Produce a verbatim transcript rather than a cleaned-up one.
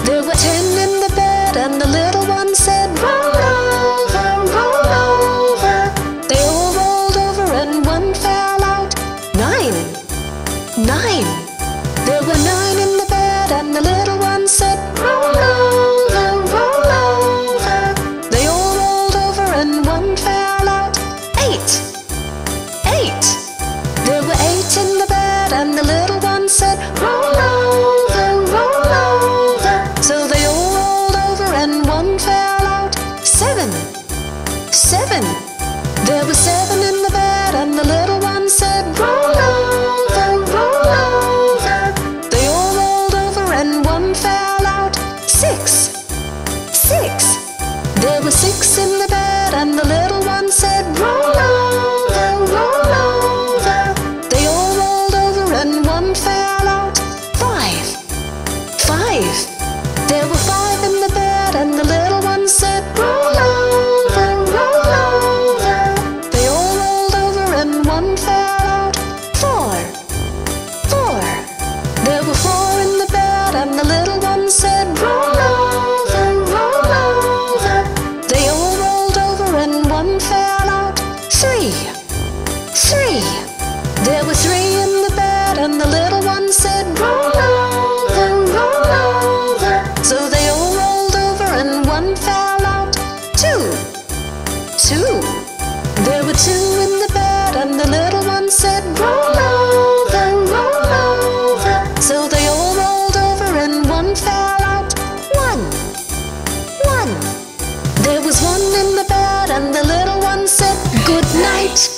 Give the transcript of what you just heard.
There were ten in the bed, and the little one said, roll over, roll over. They all rolled over and one fell out. Nine, nine. There were nine in the bed, and the little one said, roll over, roll over. They all rolled over and one fell out. Eight, eight. There were eight in the bed, and the little one said, roll over, roll over. So they all rolled over and one fell out. Seven, seven. There were seven in the bed, and the little one said, roll over, roll over. They all rolled over and one fell out. Six, six. There were six in the bed, and the little one said, roll over, roll over. They all rolled over and one fell out. Five, five. There were five in the bed, and the little one said, roll over, roll over. They all rolled over and one fell out. Four, four. There were four in the bed, and the little one said, roll over, roll over. They all rolled over and one fell out. Three, three. There were three in the bed, and the little one said, roll over, roll over. So they all rolled over and one fell out. Two, two. There were two in the bed, and the little one said, roll over, roll over. So they all rolled over and one fell out. One, one. There was one in the bed, and the little one said, good night.